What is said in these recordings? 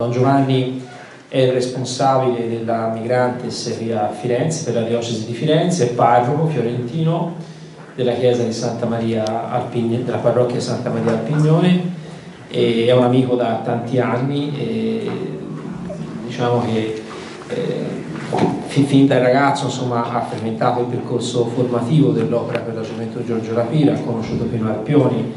Don Giovanni è il responsabile della Migrantes qui a Firenze, per la diocesi di Firenze, è parroco fiorentino della chiesa di Santa Maria al Pignone, della parrocchia Santa Maria al Pignone, e è un amico da tanti anni, e diciamo che fin da ragazzo, insomma, ha frequentato il percorso formativo dell'Opera per la Gioventù Giorgio La Pira, ha conosciuto Pino Arpioni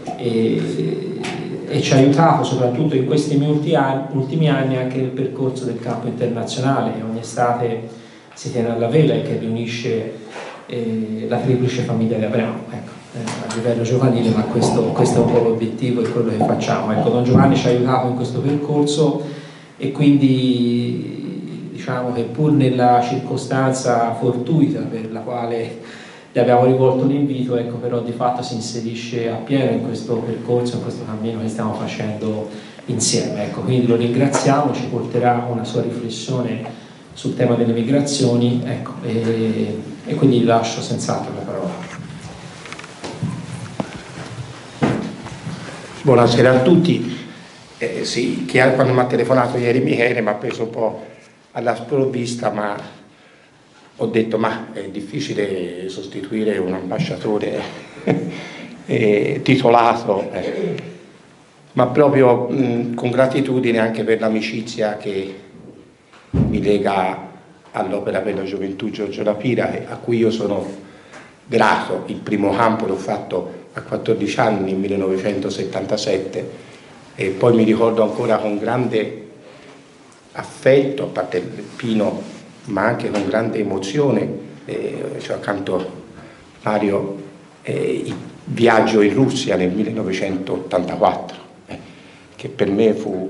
e ci ha aiutato soprattutto in questi ultimi anni anche nel percorso del campo internazionale, che ogni estate si tiene alla Vela e che riunisce la triplice famiglia di Abramo, ecco, a livello giovanile, ma questo è un po' l'obiettivo e quello che facciamo. Ecco, Don Giovanni ci ha aiutato in questo percorso e quindi diciamo che pur nella circostanza fortuita per la quale gli abbiamo rivolto l'invito, ecco, però di fatto si inserisce appieno in questo percorso, in questo cammino che stiamo facendo insieme. Ecco, quindi lo ringraziamo, ci porterà una sua riflessione sul tema delle migrazioni, ecco, e quindi gli lascio senz'altro la parola. Buonasera a tutti. Sì, quando mi ha telefonato ieri Michele mi ha preso un po' alla sprovvista, ma ho detto ma è difficile sostituire un ambasciatore titolato, ma proprio con gratitudine anche per l'amicizia che mi lega all'Opera per la Gioventù Giorgio La Pira, a cui io sono grato. Il primo campo l'ho fatto a 14 anni, nel 1977, e poi mi ricordo ancora con grande affetto, a parte il Pino, ma anche con grande emozione, cioè accanto Mario, il viaggio in Russia nel 1984, che per me fu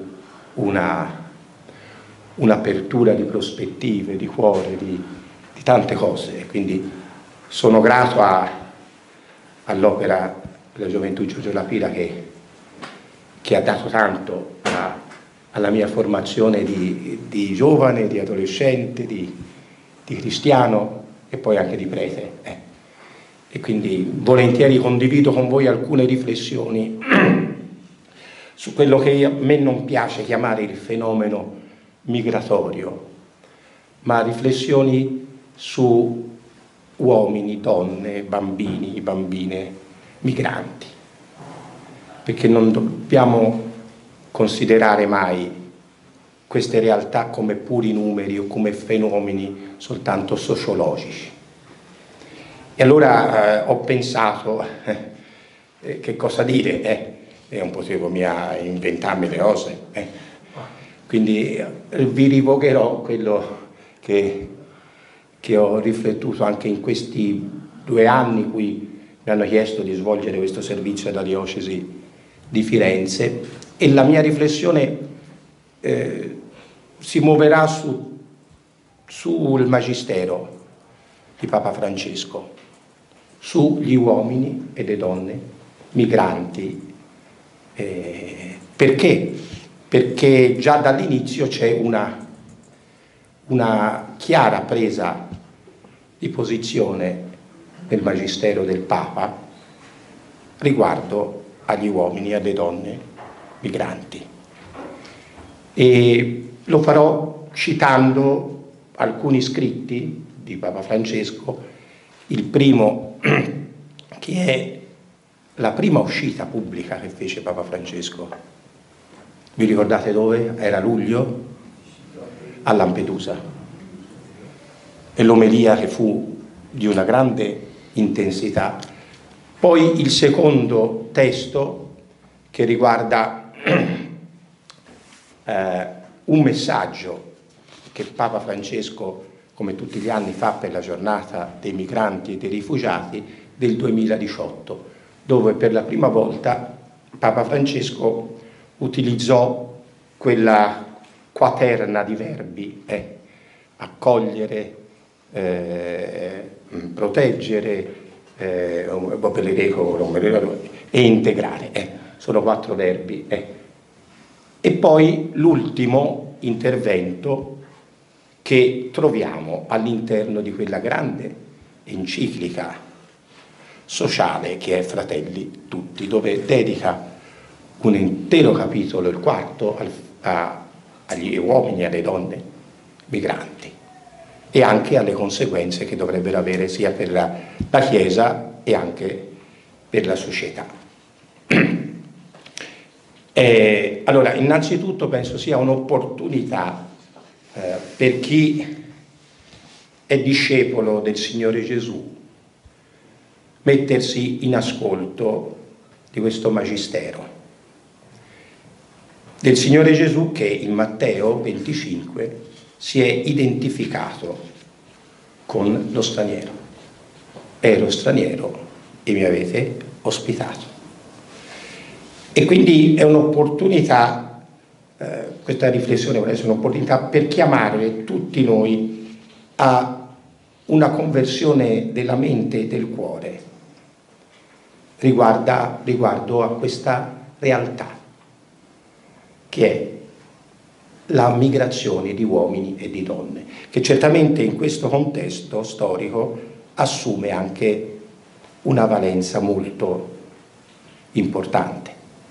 un'apertura di prospettive, di cuore, di tante cose. Quindi sono grato all'Opera per la Gioventù Giorgio La Pira che ha dato tanto alla mia formazione di giovane, di adolescente, di cristiano e poi anche di prete. E quindi volentieri condivido con voi alcune riflessioni su quello che a me non piace chiamare il fenomeno migratorio, ma riflessioni su uomini, donne, bambini, bambine, migranti, perché non dobbiamo considerare mai queste realtà come puri numeri o come fenomeni soltanto sociologici. E allora ho pensato che cosa dire, e non potevo inventarmi le cose, quindi vi rivocherò quello che ho riflettuto anche in questi 2 anni in cui mi hanno chiesto di svolgere questo servizio alla diocesi di Firenze. E la mia riflessione si muoverà sul magistero di Papa Francesco, sugli uomini e le donne migranti. Perché? Perché già dall'inizio c'è una chiara presa di posizione del magistero del Papa riguardo agli uomini e alle donne migranti, e lo farò citando alcuni scritti di Papa Francesco. Il primo, che è la prima uscita pubblica che fece Papa Francesco, vi ricordate dove? Era luglio, a Lampedusa, e l'omelia che fu di una grande intensità. Poi il secondo testo, che riguarda un messaggio che Papa Francesco, come tutti gli anni, fa per la giornata dei migranti e dei rifugiati del 2018, dove per la prima volta Papa Francesco utilizzò quella quaterna di verbi, accogliere, proteggere, e integrare. Sono 4 verbi. E poi l'ultimo intervento che troviamo all'interno di quella grande enciclica sociale che è Fratelli Tutti, dove dedica un intero capitolo, il 4, agli uomini e alle donne migranti, e anche alle conseguenze che dovrebbero avere sia per la Chiesa e anche per la società. Allora, innanzitutto penso sia un'opportunità per chi è discepolo del Signore Gesù mettersi in ascolto di questo magistero del Signore Gesù, che in Matteo 25 si è identificato con lo straniero. Ero straniero e mi avete ospitato. E quindi è un'opportunità, questa riflessione vuole essere un'opportunità per chiamare tutti noi a una conversione della mente e del cuore riguardo a questa realtà che è la migrazione di uomini e di donne, che certamente in questo contesto storico assume anche una valenza molto importante.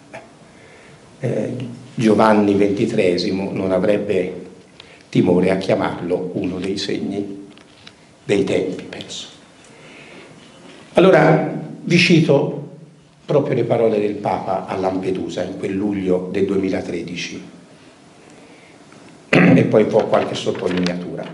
Giovanni XXIII non avrebbe timore a chiamarlo uno dei segni dei tempi, penso. Allora vi cito proprio le parole del Papa a Lampedusa in quel luglio del 2013 e poi qualche sottolineatura.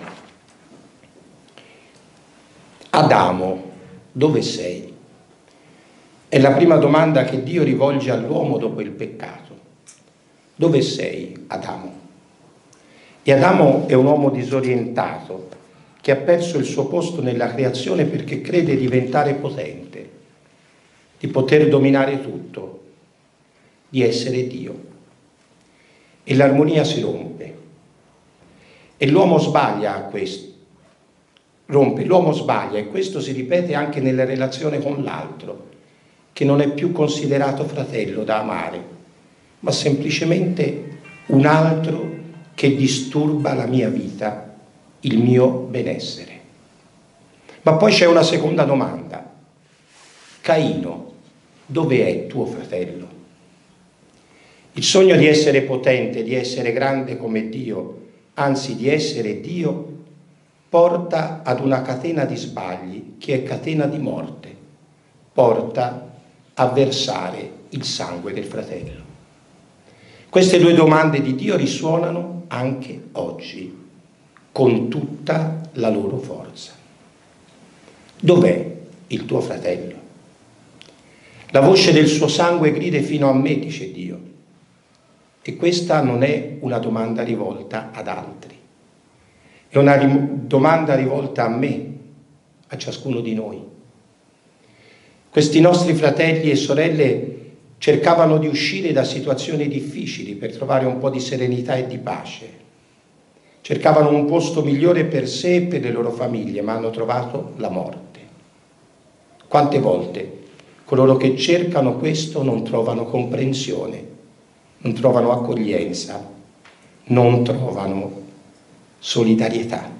Adamo, dove sei? È la prima domanda che Dio rivolge all'uomo dopo il peccato. Dove sei, Adamo? E Adamo è un uomo disorientato che ha perso il suo posto nella creazione perché crede di diventare potente, di poter dominare tutto, di essere Dio. E l'armonia si rompe. E l'uomo sbaglia a questo. L'uomo sbaglia, e questo si ripete anche nella relazione con l'altro, che non è più considerato fratello da amare, ma semplicemente un altro che disturba la mia vita, il mio benessere. Ma poi c'è una seconda domanda. Caino, dove è tuo fratello? Il sogno di essere potente, di essere grande come Dio, anzi di essere Dio, porta ad una catena di sbagli che è catena di morte, porta a versare il sangue del fratello. Queste due domande di Dio risuonano anche oggi, con tutta la loro forza. Dov'è il tuo fratello? La voce del suo sangue grida fino a me, dice Dio. E questa non è una domanda rivolta ad altri, è una domanda rivolta a me, a ciascuno di noi. Questi nostri fratelli e sorelle cercavano di uscire da situazioni difficili per trovare un po' di serenità e di pace. Cercavano un posto migliore per sé e per le loro famiglie, ma hanno trovato la morte. Quante volte coloro che cercano questo non trovano comprensione, non trovano accoglienza, non trovano solidarietà.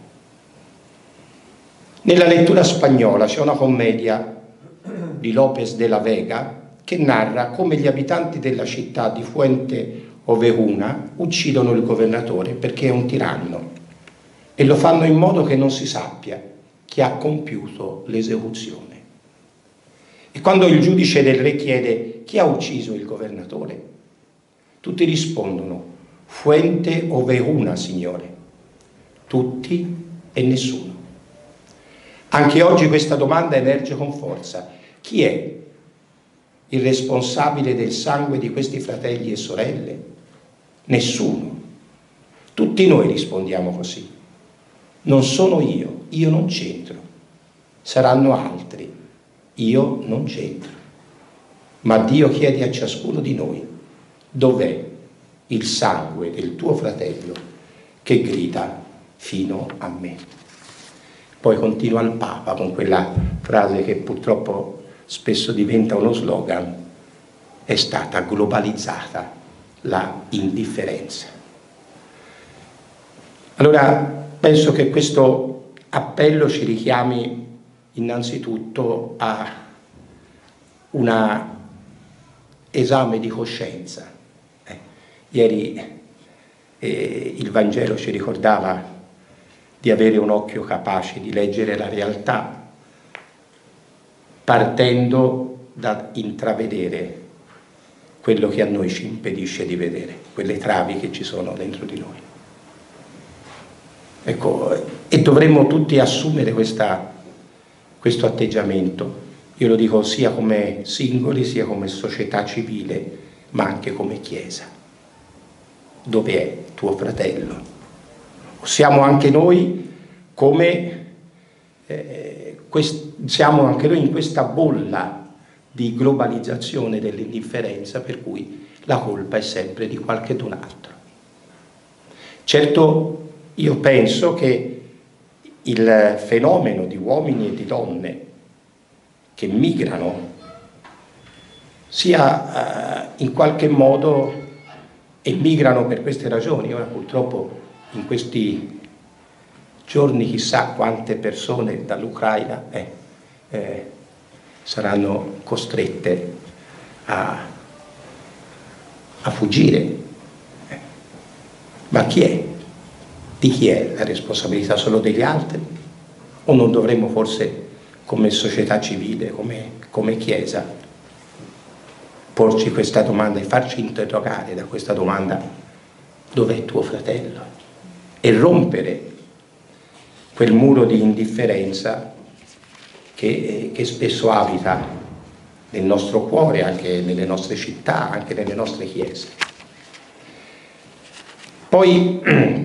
Nella lettura spagnola c'è una commedia di López de la Vega che narra come gli abitanti della città di Fuente Ovejuna uccidono il governatore perché è un tiranno e lo fanno in modo che non si sappia chi ha compiuto l'esecuzione. E quando il giudice del re chiede chi ha ucciso il governatore, tutti rispondono Fuente Ovejuna, signore. Tutti e nessuno. Anche oggi questa domanda emerge con forza. Chi è il responsabile del sangue di questi fratelli e sorelle? Nessuno. Tutti noi rispondiamo così. Non sono io non c'entro. Saranno altri, io non c'entro. Ma Dio chiede a ciascuno di noi: dov'è il sangue del tuo fratello che grida fino a me? Poi continua il Papa con quella frase che purtroppo spesso diventa uno slogan: è stata globalizzata la indifferenza. Allora penso che questo appello ci richiami innanzitutto a un esame di coscienza. Ieri il Vangelo ci ricordava di avere un occhio capace di leggere la realtà, partendo da intravedere quello che a noi ci impedisce di vedere, quelle travi che ci sono dentro di noi. Ecco, e dovremmo tutti assumere questo atteggiamento. Io lo dico sia come singoli, sia come società civile, ma anche come Chiesa. Dove è tuo fratello? Siamo anche noi siamo anche noi in questa bolla di globalizzazione dell'indifferenza, per cui la colpa è sempre di qualcun altro. Certo, io penso che il fenomeno di uomini e di donne che migrano sia in qualche modo, e migrano per queste ragioni. Ora purtroppo in questi giorni chissà quante persone dall'Ucraina saranno costrette a fuggire. Ma chi è? Di chi è la responsabilità? Solo degli altri? O non dovremmo forse, come società civile, come Chiesa, porci questa domanda e farci interrogare da questa domanda: dov'è tuo fratello? E rompere quel muro di indifferenza che spesso abita nel nostro cuore, anche nelle nostre città, anche nelle nostre chiese. Poi,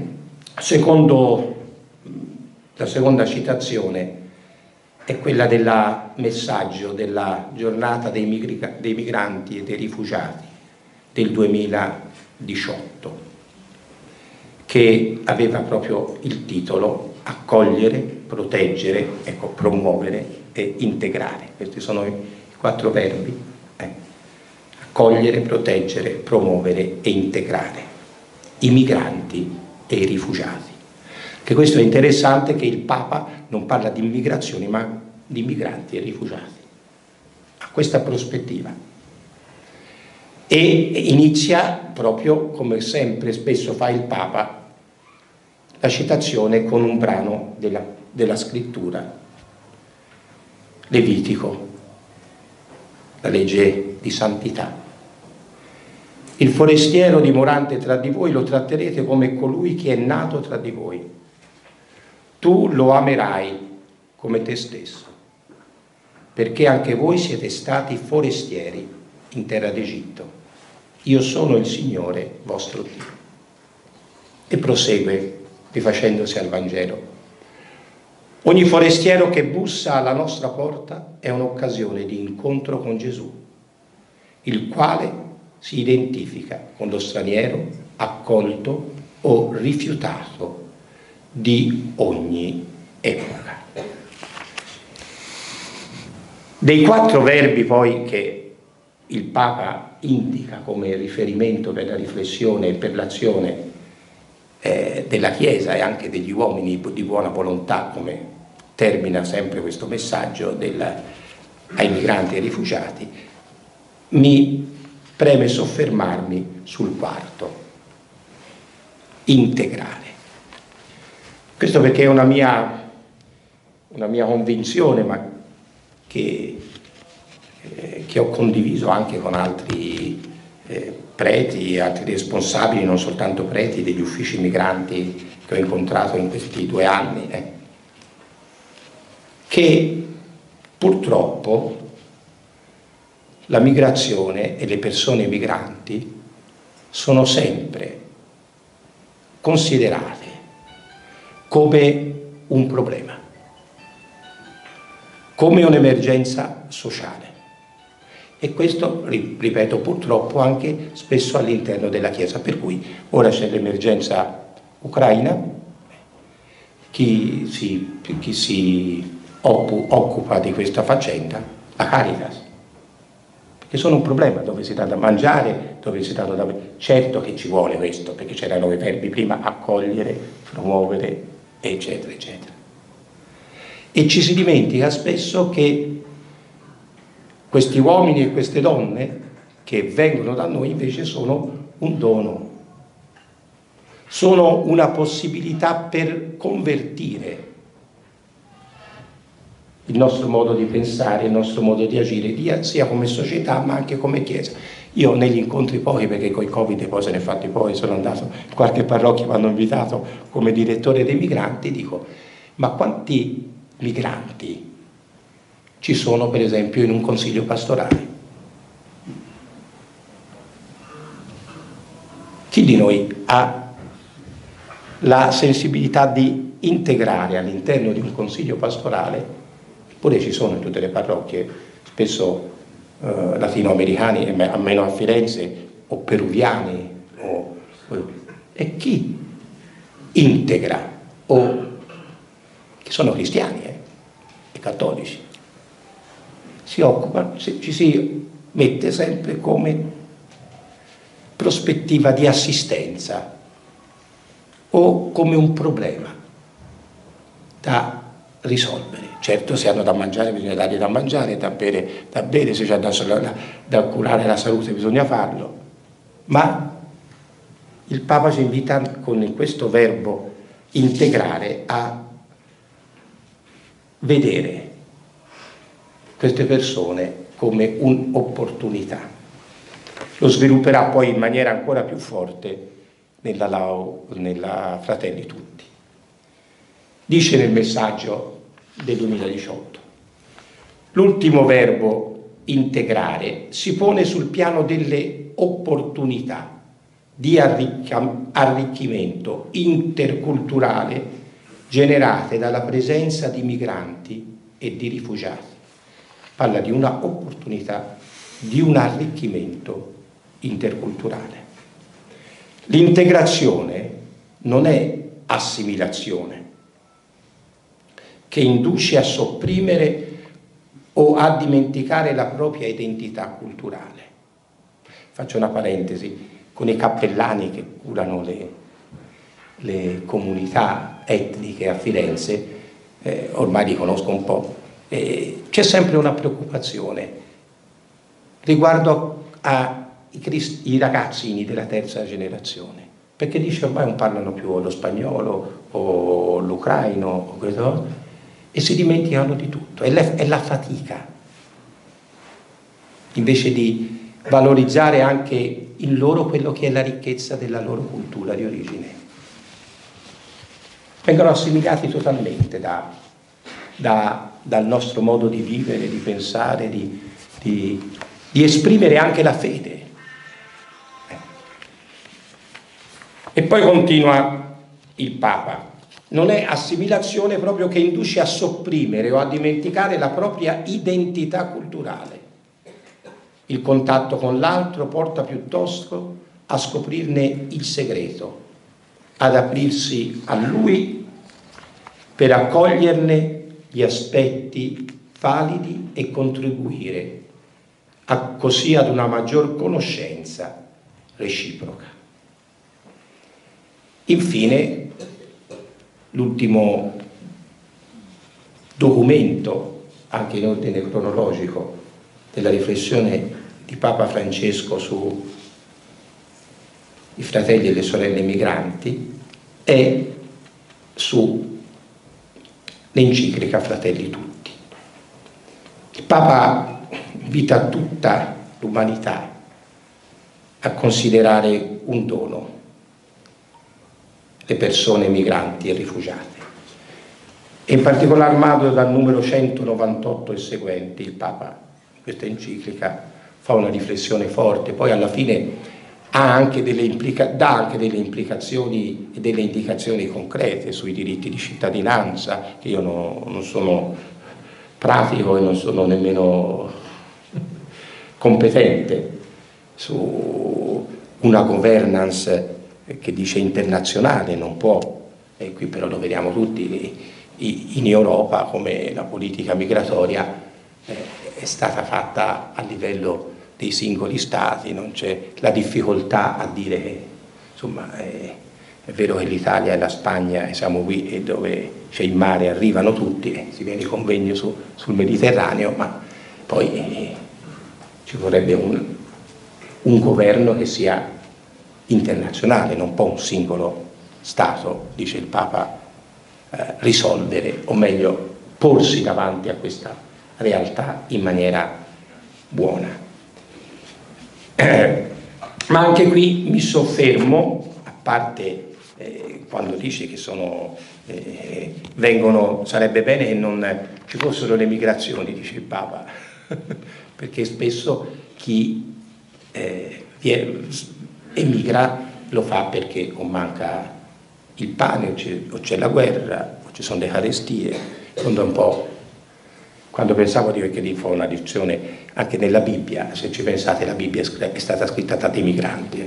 la seconda citazione è quella del messaggio della giornata dei migranti e dei rifugiati del 2018, che aveva proprio il titolo accogliere, proteggere, promuovere e integrare. Questi sono i 4 verbi: accogliere, proteggere, promuovere e integrare i migranti e i rifugiati. Che questo è interessante, che il Papa non parla di immigrazioni ma di migranti e rifugiati, ha questa prospettiva, e inizia proprio, come sempre spesso fa il Papa, la citazione con un brano della scrittura, Levitico, la legge di santità. Il forestiero dimorante tra di voi lo tratterete come colui che è nato tra di voi. Tu lo amerai come te stesso, perché anche voi siete stati forestieri in terra d'Egitto. Io sono il Signore vostro Dio. E prosegue rifacendosi al Vangelo. Ogni forestiero che bussa alla nostra porta è un'occasione di incontro con Gesù, il quale si identifica con lo straniero accolto o rifiutato di ogni epoca. Dei 4 verbi poi che il Papa indica come riferimento per la riflessione e per l'azione della Chiesa e anche degli uomini di buona volontà, come termina sempre questo messaggio ai migranti e ai rifugiati, mi preme soffermarmi sul 4: integrare. Questo perché è una mia convinzione, ma che ho condiviso anche con altri preti, altri responsabili, non soltanto preti, degli uffici migranti che ho incontrato in questi 2 anni, che purtroppo la migrazione e le persone migranti sono sempre considerate come un problema, come un'emergenza sociale. E questo, ripeto, purtroppo anche spesso all'interno della Chiesa. Per cui ora c'è l'emergenza ucraina, chi si occupa di questa faccenda? La Caritas. Perché sono un problema, dove si dà da mangiare, dove si dà da bere. Certo che ci vuole questo, perché c'erano i verbi prima: accogliere, promuovere, eccetera, eccetera. E ci si dimentica spesso che questi uomini e queste donne che vengono da noi invece sono un dono. sono una possibilità per convertire il nostro modo di pensare, il nostro modo di agire, sia come società ma anche come Chiesa. Io negli incontri pochi, perché con i Covid poi se ne è fatti poi, sono andato in qualche parrocchia, mi hanno invitato come direttore dei migranti, dico: ma quanti migranti ci sono per esempio in un consiglio pastorale? Chi di noi ha la sensibilità di integrare all'interno di un consiglio pastorale? Eppure ci sono in tutte le parrocchie, spesso latinoamericani, almeno a Firenze, o peruviani, e chi integra, o che sono cristiani e cattolici, si occupa, ci si mette sempre come prospettiva di assistenza o come un problema da risolvere. Certo, se hanno da mangiare bisogna dargli da mangiare, da bere, se c'è da curare la salute bisogna farlo, ma il Papa ci invita con questo verbo integrare a vedere queste persone come un'opportunità. Lo svilupperà poi in maniera ancora più forte nella Fratelli Tutti. Dice nel messaggio del 2018: l'ultimo verbo, integrare, si pone sul piano delle opportunità di arricchimento interculturale generate dalla presenza di migranti e di rifugiati. Parla di una opportunità, di un arricchimento interculturale. L'integrazione non è assimilazione, che induce a sopprimere o a dimenticare la propria identità culturale. Faccio una parentesi: con i cappellani che curano le comunità etniche a Firenze, ormai li conosco un po', c'è sempre una preoccupazione riguardo ai ragazzini della terza generazione, perché dice ormai non parlano più lo spagnolo o l'ucraino o questo, e si dimenticano di tutto, è la fatica, invece di valorizzare anche in loro quello che è la ricchezza della loro cultura di origine. Vengono assimilati totalmente dal nostro modo di vivere, di pensare, di esprimere anche la fede. E poi continua il Papa: non è assimilazione proprio che induce a sopprimere o a dimenticare la propria identità culturale. Il contatto con l'altro porta piuttosto a scoprirne il segreto, ad aprirsi a lui per accoglierne gli aspetti validi e contribuire così ad una maggior conoscenza reciproca. Infine, l'ultimo documento, anche in ordine cronologico, della riflessione di Papa Francesco sui fratelli e le sorelle migranti è l'enciclica Fratelli Tutti. Il Papa invita tutta l'umanità a considerare un dono le persone migranti e rifugiate, e in particolar modo dal numero 198 e seguenti il Papa in questa enciclica fa una riflessione forte, poi alla fine dà anche delle implicazioni e delle indicazioni concrete sui diritti di cittadinanza, che io non sono pratico e non sono nemmeno competente, su una governance che dice internazionale, non può, e qui però lo vediamo tutti in Europa, come la politica migratoria è stata fatta a livello dei singoli stati, non c'è la difficoltà a dire che insomma è vero che l'Italia e la Spagna siamo qui e dove c'è il mare arrivano tutti, si viene convegno sul Mediterraneo, ma poi ci vorrebbe un governo che sia internazionale, non può un singolo Stato, dice il Papa, risolvere, o meglio, porsi davanti a questa realtà in maniera buona. Ma anche qui mi soffermo, a parte quando dice che sarebbe bene che non ci fossero le migrazioni, dice il Papa, perché spesso chi emigra lo fa perché o manca il pane, o c'è la guerra, o ci sono le carestie. Quando pensavo di che lì fa una lezione anche nella Bibbia, se ci pensate, la Bibbia è stata scritta da dei migranti.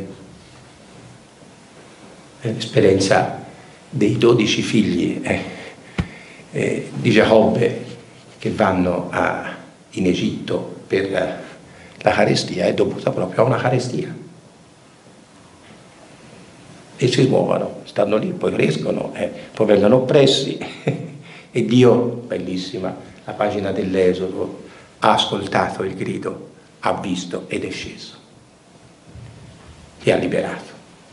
L'esperienza dei 12 figli di Giacobbe che vanno in Egitto per la carestia è dovuta proprio a una carestia. E si muovono, stanno lì, poi crescono, poi vengono oppressi e Dio, bellissima la pagina dell'Esodo, ha ascoltato il grido, ha visto ed è sceso, li ha liberato.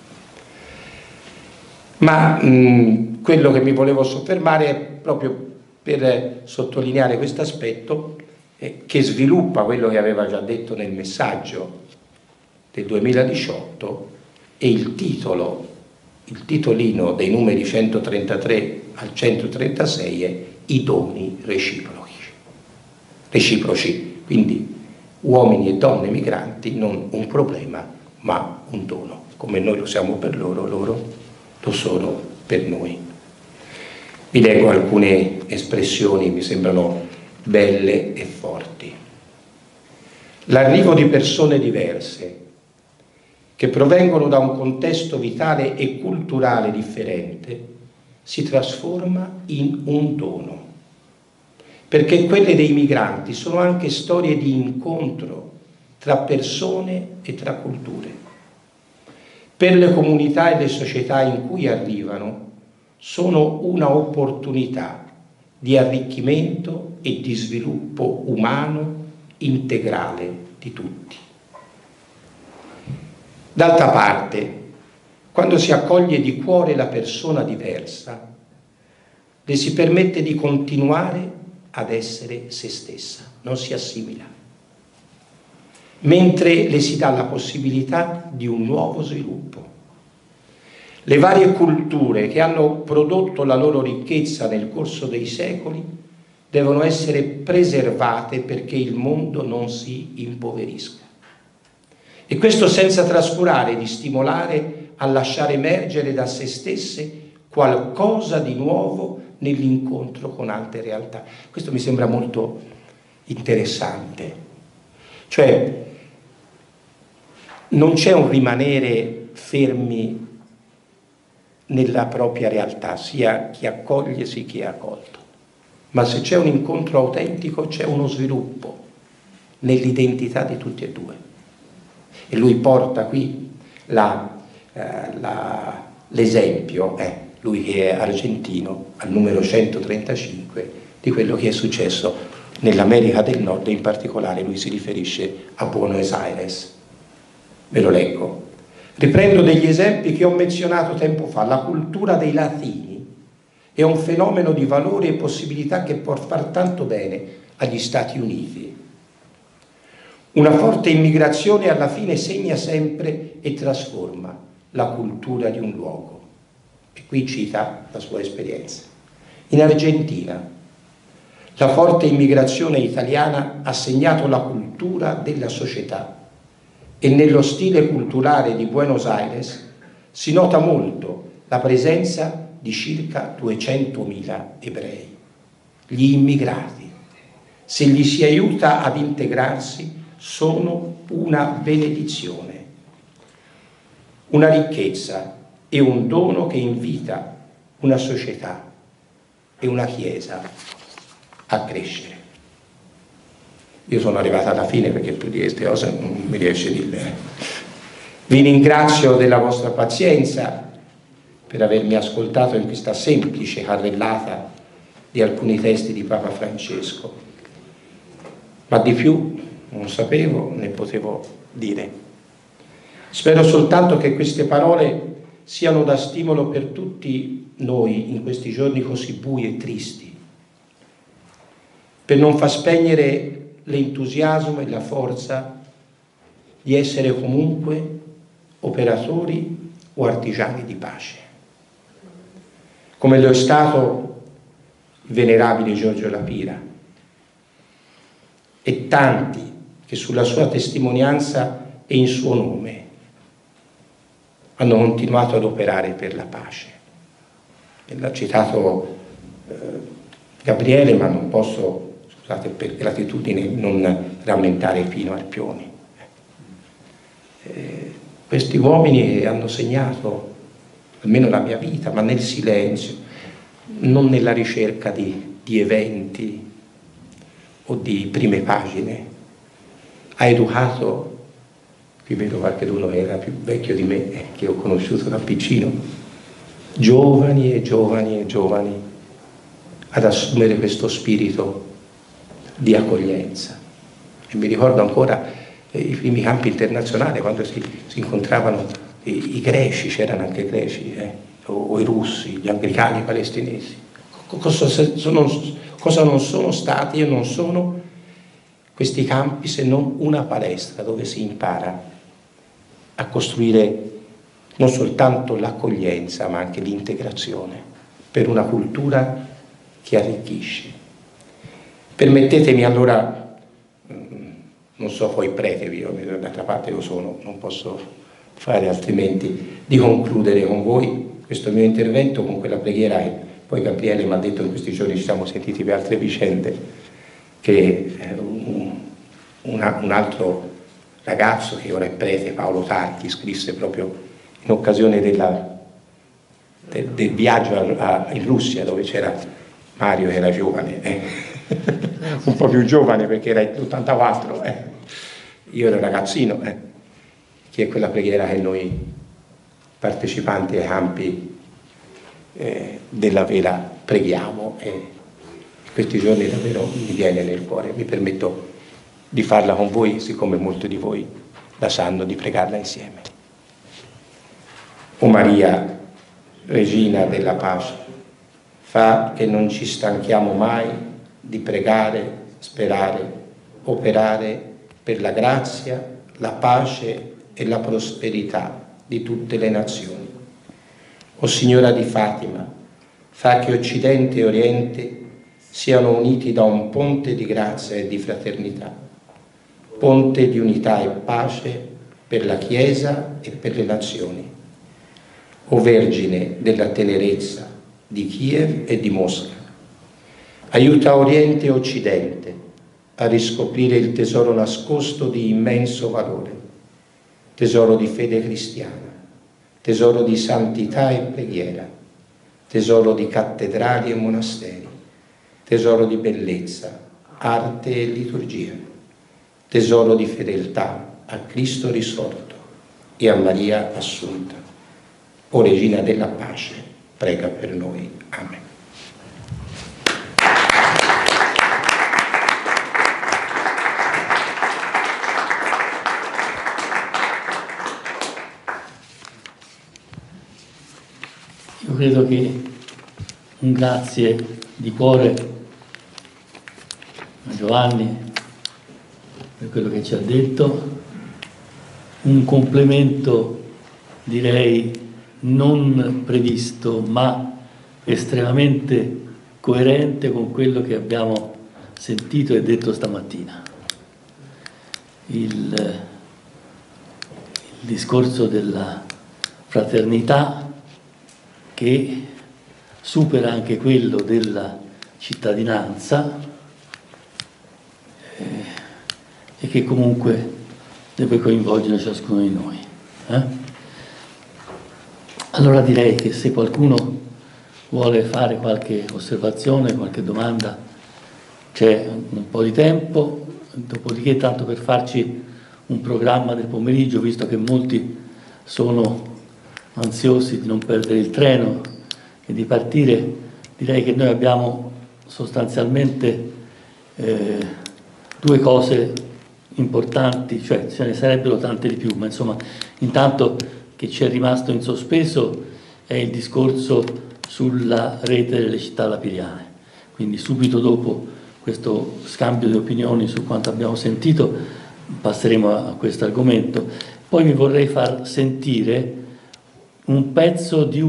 Ma quello che mi volevo soffermare è proprio per sottolineare questo aspetto che sviluppa quello che aveva già detto nel messaggio del 2018, e il titolino dei numeri 133 al 136 è i doni reciproci, quindi uomini e donne migranti non un problema ma un dono, come noi lo siamo per loro, loro lo sono per noi. Vi leggo alcune espressioni, mi sembrano belle e forti. L'arrivo di persone diverse che provengono da un contesto vitale e culturale differente si trasforma in un dono, perché quelle dei migranti sono anche storie di incontro tra persone e tra culture. Per le comunità e le società in cui arrivano sono una opportunità di arricchimento e di sviluppo umano integrale di tutti. D'altra parte, quando si accoglie di cuore la persona diversa, le si permette di continuare ad essere se stessa, non si assimila, mentre le si dà la possibilità di un nuovo sviluppo. Le varie culture che hanno prodotto la loro ricchezza nel corso dei secoli devono essere preservate perché il mondo non si impoverisca. E questo senza trascurare di stimolare a lasciare emergere da se stesse qualcosa di nuovo nell'incontro con altre realtà. Questo mi sembra molto interessante. Cioè, non c'è un rimanere fermi nella propria realtà, sia chi accoglie sia chi è accolto, ma se c'è un incontro autentico c'è uno sviluppo nell'identità di tutti e due. E lui porta qui l'esempio, lui che è argentino, al numero 135, di quello che è successo nell'America del Nord, e in particolare lui si riferisce a Buenos Aires. Ve lo leggo. Riprendo degli esempi che ho menzionato tempo fa. La cultura dei latini è un fenomeno di valore e possibilità che può far tanto bene agli Stati Uniti. Una forte immigrazione alla fine segna sempre e trasforma la cultura di un luogo. E qui cita la sua esperienza. In Argentina, la forte immigrazione italiana ha segnato la cultura della società e nello stile culturale di Buenos Aires si nota molto la presenza di circa 200.000 ebrei. Gli immigrati, se li si aiuta ad integrarsi, sono una benedizione, una ricchezza e un dono che invita una società e una Chiesa a crescere. Io sono arrivata alla fine perché più di queste cose non mi riesce a dire. Vi ringrazio della vostra pazienza per avermi ascoltato in questa semplice carrellata di alcuni testi di Papa Francesco, ma di più non sapevo né potevo dire. Spero soltanto che queste parole siano da stimolo per tutti noi in questi giorni così bui e tristi, per non far spegnere l'entusiasmo e la forza di essere comunque operatori o artigiani di pace, come lo è stato il venerabile Giorgio La Pira e tanti che sulla sua testimonianza e in suo nome hanno continuato ad operare per la pace. E l'ha citato Gabriele, ma non posso, scusate, per gratitudine non rammentare Pino Arpioni. Questi uomini hanno segnato almeno la mia vita, ma nel silenzio, non nella ricerca di eventi o di prime pagine. Ha educato, qui vedo qualcuno era più vecchio di me, che ho conosciuto da piccino, giovani e giovani e giovani ad assumere questo spirito di accoglienza. E mi ricordo ancora i primi campi internazionali, quando si incontravano i greci, c'erano anche greci, o i russi, gli anglicani, i palestinesi. Cosa non sono stati e non sono questi campi se non una palestra dove si impara a costruire non soltanto l'accoglienza ma anche l'integrazione per una cultura che arricchisce. Permettetemi allora, non so poi prete, io d'altra parte lo sono, non posso fare altrimenti, di concludere con voi questo mio intervento con quella preghiera che poi Gabriele mi ha detto in questi giorni, ci siamo sentiti per altre vicende, che un altro ragazzo che ora è prete, Paolo Tarchi, scrisse proprio in occasione del viaggio in Russia, dove c'era Mario che era giovane, un po' più giovane perché era l'84, io ero ragazzino, che è quella preghiera che noi partecipanti ai campi della Vela preghiamo, e questi giorni davvero mi viene nel cuore, mi permetto di farla con voi, siccome molti di voi la sanno, di pregarla insieme. O Maria, Regina della Pace, fa che non ci stanchiamo mai di pregare, sperare, operare per la grazia, la pace e la prosperità di tutte le nazioni. O Signora di Fatima, fa che Occidente e Oriente siano uniti da un ponte di grazia e di fraternità, ponte di unità e pace per la Chiesa e per le nazioni. O Vergine della tenerezza di Kiev e di Mosca, aiuta Oriente e Occidente a riscoprire il tesoro nascosto di immenso valore, tesoro di fede cristiana, tesoro di santità e preghiera, tesoro di cattedrali e monasteri, tesoro di bellezza, arte e liturgia, tesoro di fedeltà a Cristo risorto e a Maria Assunta. O Regina della Pace, prega per noi. Amen. Io credo che un grazie di cuore a Giovanni per quello che ci ha detto, un complemento direi non previsto ma estremamente coerente con quello che abbiamo sentito e detto stamattina. Il discorso della fraternità che supera anche quello della cittadinanza e che comunque deve coinvolgere ciascuno di noi. Allora direi che se qualcuno vuole fare qualche osservazione, qualche domanda, c'è un po' di tempo, dopodiché tanto per farci un programma del pomeriggio, visto che molti sono ansiosi di non perdere il treno e di partire, direi che noi abbiamo sostanzialmente due cose importanti, cioè ce ne sarebbero tante di più, ma insomma intanto che ci è rimasto in sospeso è il discorso sulla rete delle città lapiliane. Quindi subito dopo questo scambio di opinioni su quanto abbiamo sentito passeremo a questo argomento. Poi vi vorrei far sentire un pezzo di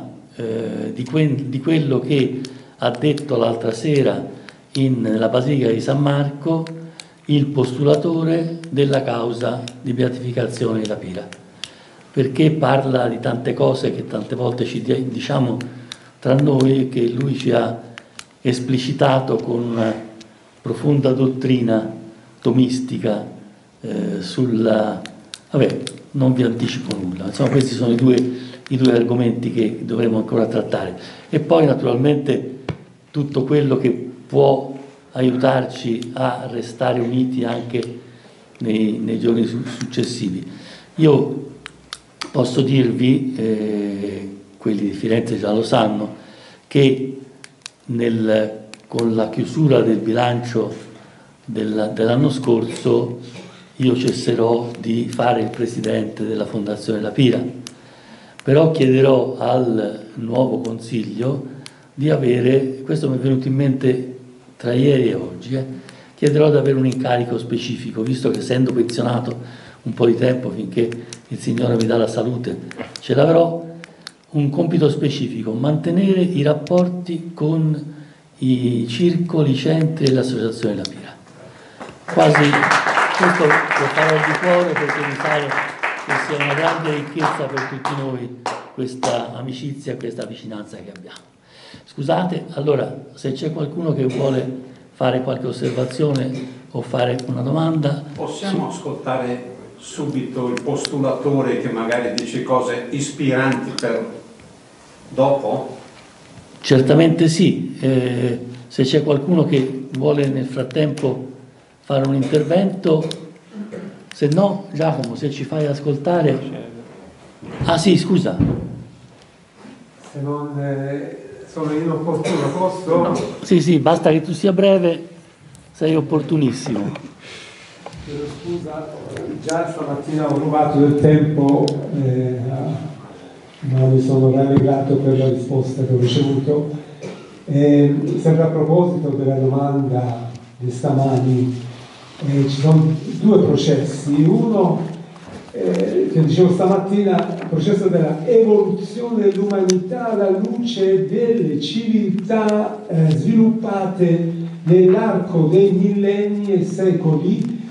quello che ha detto l'altra sera nella Basilica di San Marco il postulatore della causa di beatificazione di La Pira, perché parla di tante cose che tante volte ci diciamo tra noi e che lui ci ha esplicitato con una profonda dottrina tomistica sulla... Vabbè, non vi anticipo nulla, insomma questi sono i due argomenti che dovremo ancora trattare. E poi naturalmente tutto quello che può aiutarci a restare uniti anche nei giorni successivi. Io posso dirvi, quelli di Firenze già lo sanno, che con la chiusura del bilancio dell'anno scorso io cesserò di fare il presidente della Fondazione La Pira, però chiederò al nuovo consiglio di avere, questo mi è venuto in mente tra ieri e oggi, chiederò di avere un incarico specifico, visto che essendo pensionato un po' di tempo finché il Signore mi dà la salute, ce l'avrò, un compito specifico: mantenere i rapporti con i circoli, i centri e l'associazione La Pira. Quasi questo lo farò di cuore, perché mi pare che sia una grande ricchezza per tutti noi questa amicizia, questa vicinanza che abbiamo. Scusate, allora, se c'è qualcuno che vuole fare qualche osservazione o fare una domanda... Possiamo ascoltare subito il postulatore che magari dice cose ispiranti per dopo? Certamente sì. Se c'è qualcuno che vuole nel frattempo fare un intervento, se no, Giacomo, se ci fai ascoltare... Ah sì, scusa. Se non sono inopportuno, posso? Sì, basta che tu sia breve, sei opportunissimo. Chiedo scusa, già stamattina ho rubato del tempo, ma mi sono rallegrato per la risposta che ho ricevuto. Sempre a proposito della domanda di stamani, ci sono due processi. Uno, che dicevo stamattina, il processo della evoluzione dell'umanità alla luce delle civiltà sviluppate nell'arco dei millenni e secoli,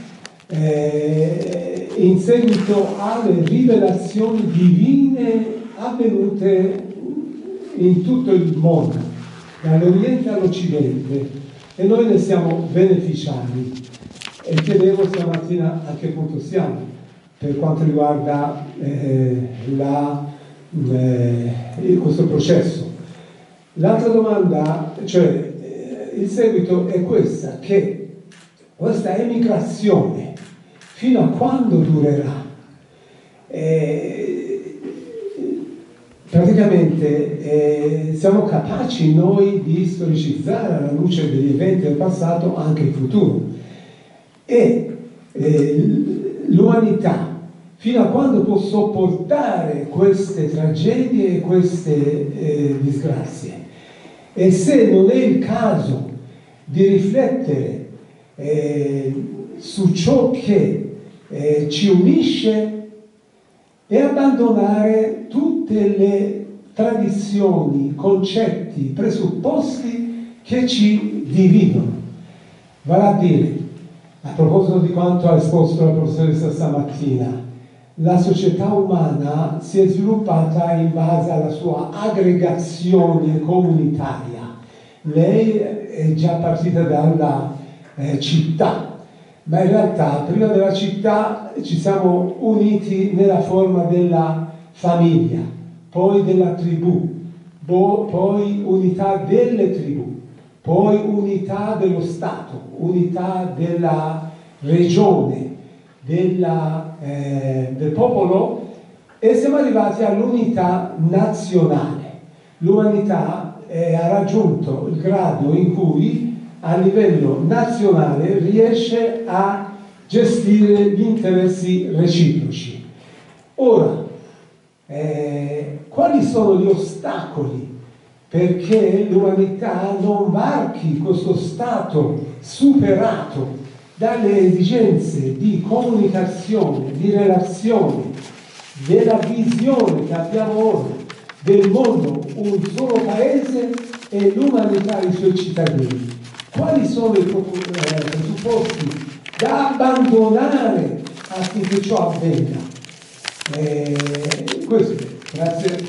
in seguito alle rivelazioni divine avvenute in tutto il mondo, dall'Oriente all'Occidente, e noi ne siamo beneficiari. E chiedevo stamattina a che punto siamo per quanto riguarda questo processo. L'altra domanda, cioè il seguito è questa, che questa emigrazione fino a quando durerà? Praticamente siamo capaci noi di storicizzare alla luce degli eventi del passato anche il futuro, e l'umanità fino a quando può sopportare queste tragedie e queste disgrazie, e se non è il caso di riflettere su ciò che ci unisce e abbandonare tutte le tradizioni, concetti, presupposti che ci dividono. Vale a dire, a proposito di quanto ha esposto la professoressa stamattina, la società umana si è sviluppata in base alla sua aggregazione comunitaria. Lei è già partita dalla città, ma in realtà prima della città ci siamo uniti nella forma della famiglia, poi della tribù, poi unità delle tribù, poi unità dello Stato, unità della regione, del popolo, e siamo arrivati all'unità nazionale. L'umanità ha raggiunto il grado in cui a livello nazionale riesce a gestire gli interessi reciproci. Ora, quali sono gli ostacoli perché l'umanità non varchi questo stato superato dalle esigenze di comunicazione, di relazioni, della visione che abbiamo ora del mondo, un solo paese e l'umanità e i suoi cittadini. Quali sono i presupposti da abbandonare affinché ciò avvenga? Questo, grazie.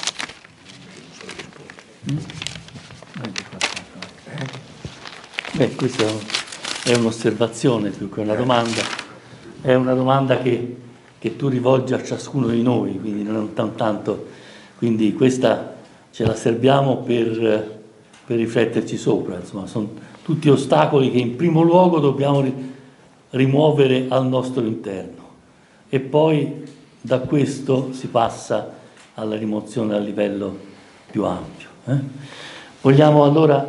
Beh, questa è un'osservazione più che una domanda, è una domanda che tu rivolgi a ciascuno di noi, quindi non tanto, quindi questa ce la serbiamo per rifletterci sopra, insomma, sono tutti ostacoli che in primo luogo dobbiamo rimuovere al nostro interno e poi da questo si passa alla rimozione a livello più ampio. Vogliamo allora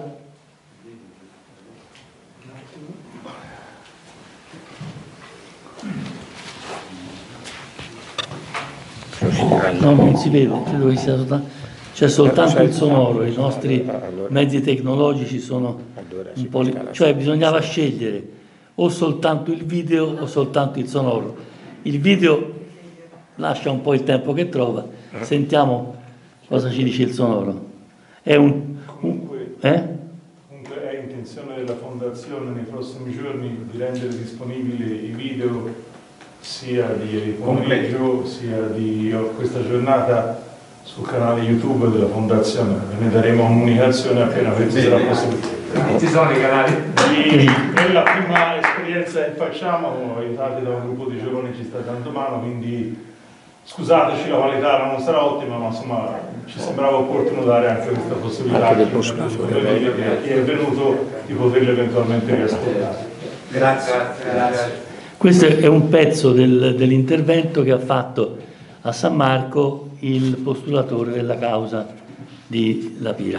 no, non si vede, credo che sia c'è soltanto il sonoro, i nostri mezzi tecnologici sono un po' cioè bisognava scegliere o soltanto il video o soltanto il sonoro. Il video lascia un po' il tempo che trova, sentiamo cosa ci dice il sonoro. Comunque è intenzione della Fondazione nei prossimi giorni di rendere disponibili i video sia di pomeriggio sia di questa giornata sul canale YouTube della Fondazione. Ne daremo comunicazione appena questo sarà possibile. Ci sono i canali? È la prima esperienza che facciamo, aiutati da un gruppo di giovani che ci sta dando mano, quindi scusateci, la qualità non sarà ottima, ma insomma ci sembrava opportuno dare anche questa possibilità a chi è venuto di poterlo eventualmente riascoltare. Grazie. Questo è un pezzo dell'intervento che ha fatto a San Marco il postulatore della causa di La Pira.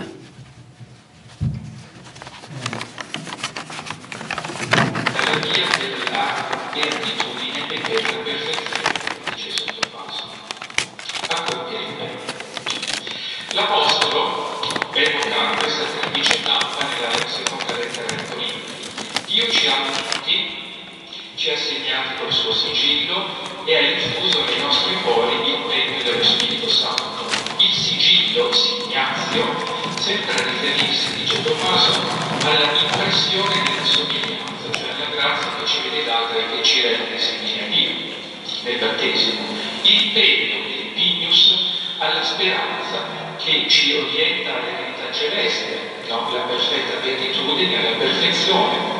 La via della beatitudine e della perfezione, dice Sottopasso, a compiere il bene. L'Apostolo, ben notando questa triplice tappa nella seconda lettera ai Corinti, Dio ci ha tutti, ci ha segnati col suo sigillo e ha infuso nei nostri cuori il regno dello Spirito Santo. Il sigillo, signazio, sembra riferirsi, dice Tommaso, alla impressione della somiglianza, cioè alla grazia che ci viene data e che ci rende simili a Dio nel battesimo. Il pegno del pignus alla speranza che ci orienta alla verità celeste, no? La perfetta beatitudine, alla perfezione.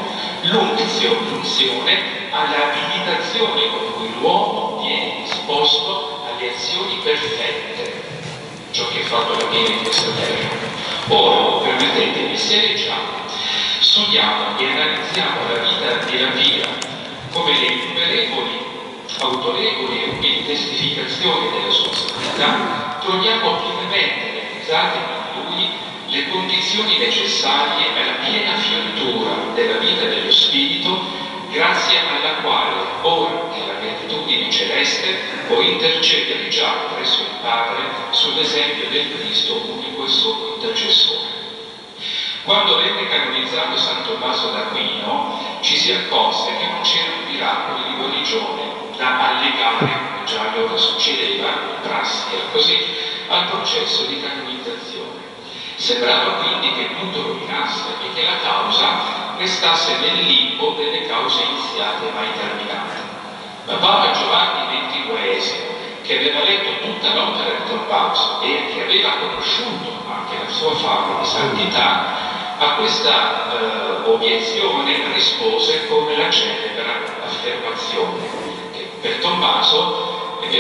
L'unzione alla abilitazione con cui l'uomo viene disposto alle azioni perfette, ciò che fa con la piena in questa terra. Ora, permettetemi, se leggiamo, studiamo e analizziamo la vita di La Pira come le innumerevoli, autorevoli e umili testificazioni della sua santità, troviamo pienamente realizzate in lui le condizioni necessarie alla piena fioritura della vita dello Spirito, grazie alla quale, ora nella beatitudine celeste, può intercedere già presso il Padre sull'esempio del Cristo unico e solo intercessore. Quando venne canonizzato San Tommaso d'Aquino, ci si accorse che non c'erano miracoli di guarigione da allegare, come già allora succedeva, in prassi era così, al processo di canonizzazione. Sembrava quindi che tutto rovinasse e che la causa restasse nel limbo delle cause iniziate e mai terminate. Ma Papa Giovanni XXII, che aveva letto tutta l'opera di Tommaso e che aveva conosciuto anche la sua fama di santità, a questa obiezione rispose con la celebre affermazione che per Tommaso i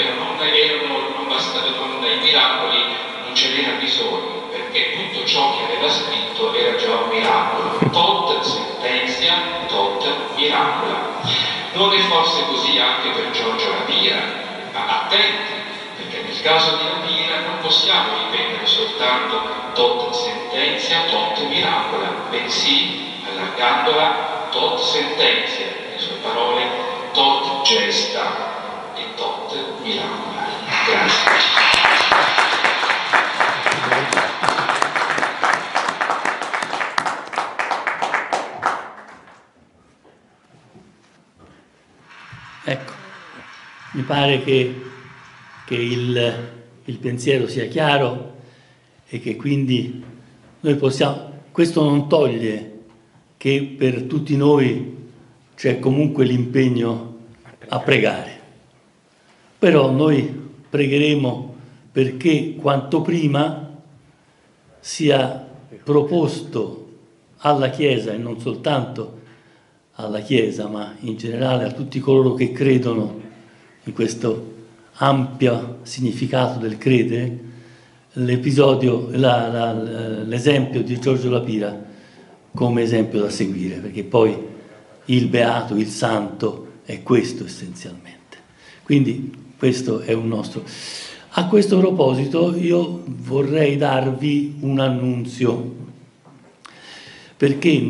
miracoli non ce n'era bisogno, perché tutto ciò che aveva scritto era già un miracolo. Tot sententia, tot miracula. Non è forse così anche per Giorgio La Pira? Ma attenti, perché nel caso di La Pira non possiamo ripetere soltanto tot sententia, tot miracula, bensì, allargandola, tot sententia, le sue parole, tot gesta e tot miracula. Grazie. Ecco, mi pare che il pensiero sia chiaro e che quindi noi possiamo... Questo non toglie che per tutti noi c'è comunque l'impegno a pregare. Però noi pregheremo perché quanto prima sia proposto alla Chiesa, e non soltanto alla Chiesa, ma in generale a tutti coloro che credono in questo ampio significato del credere, l'esempio di Giorgio La Pira come esempio da seguire, perché poi il beato, il santo è questo essenzialmente. Quindi questo è un nostro... A questo proposito io vorrei darvi un annunzio, perché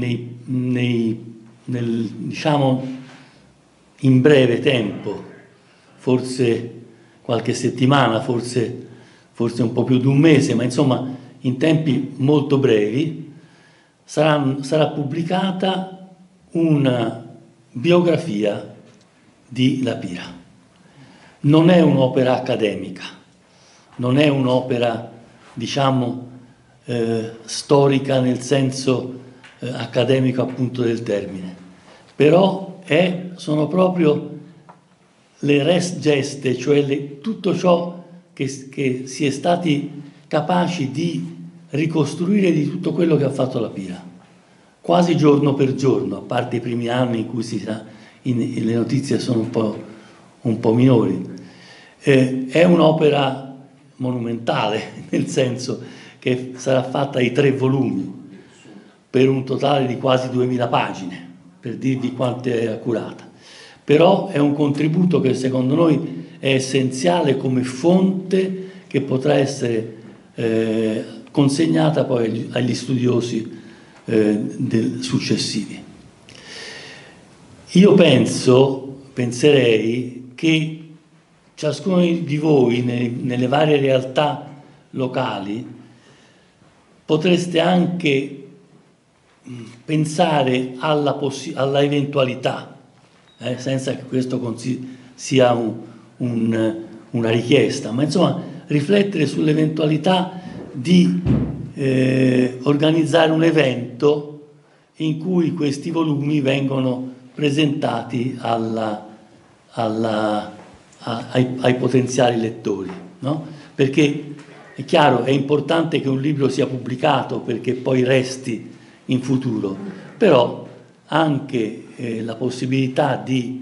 diciamo in breve tempo, forse qualche settimana, forse un po' più di un mese, ma insomma in tempi molto brevi, sarà pubblicata una biografia di La Pira. Non è un'opera accademica, non è un'opera, diciamo, storica nel senso accademico appunto del termine, però sono proprio le res geste, cioè tutto ciò che si è stati capaci di ricostruire di tutto quello che ha fatto La Pira, quasi giorno per giorno, a parte i primi anni in cui le notizie sono un po' minori. È un'opera monumentale, nel senso che sarà fatta in 3 volumi, per un totale di quasi 2000 pagine, per dirvi quanto è accurata. Però è un contributo che secondo noi è essenziale come fonte che potrà essere consegnata poi agli studiosi successivi. Io penserei che ciascuno di voi nelle varie realtà locali potreste anche pensare alla eventualità, senza che questo sia una richiesta, ma insomma riflettere sull'eventualità di organizzare un evento in cui questi volumi vengono presentati ai potenziali lettori, no? Perché è chiaro, è importante che un libro sia pubblicato perché poi resti in futuro, però anche la possibilità di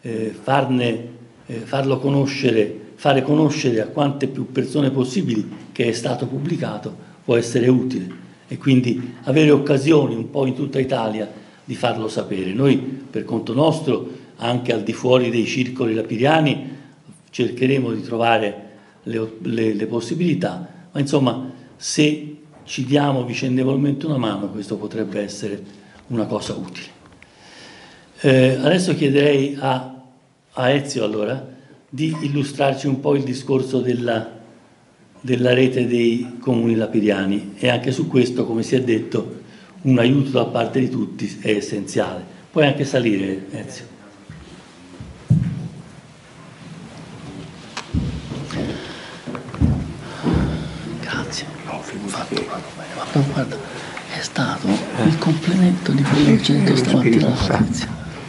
farlo conoscere, fare conoscere a quante più persone possibili che è stato pubblicato può essere utile, e quindi avere occasioni un po' in tutta Italia di farlo sapere. Noi per conto nostro, anche al di fuori dei circoli lapiriani, cercheremo di trovare le possibilità, ma insomma se ci diamo vicendevolmente una mano questo potrebbe essere una cosa utile. Adesso chiederei a Ezio allora di illustrarci un po' il discorso della rete dei comuni lapiriani, e anche su questo, come si è detto, un aiuto da parte di tutti è essenziale. Puoi anche salire, Ezio. Grazie. No, fatto bene, ma guarda, è stato il complemento di quello che ci ha detto stamattina la Patrizia.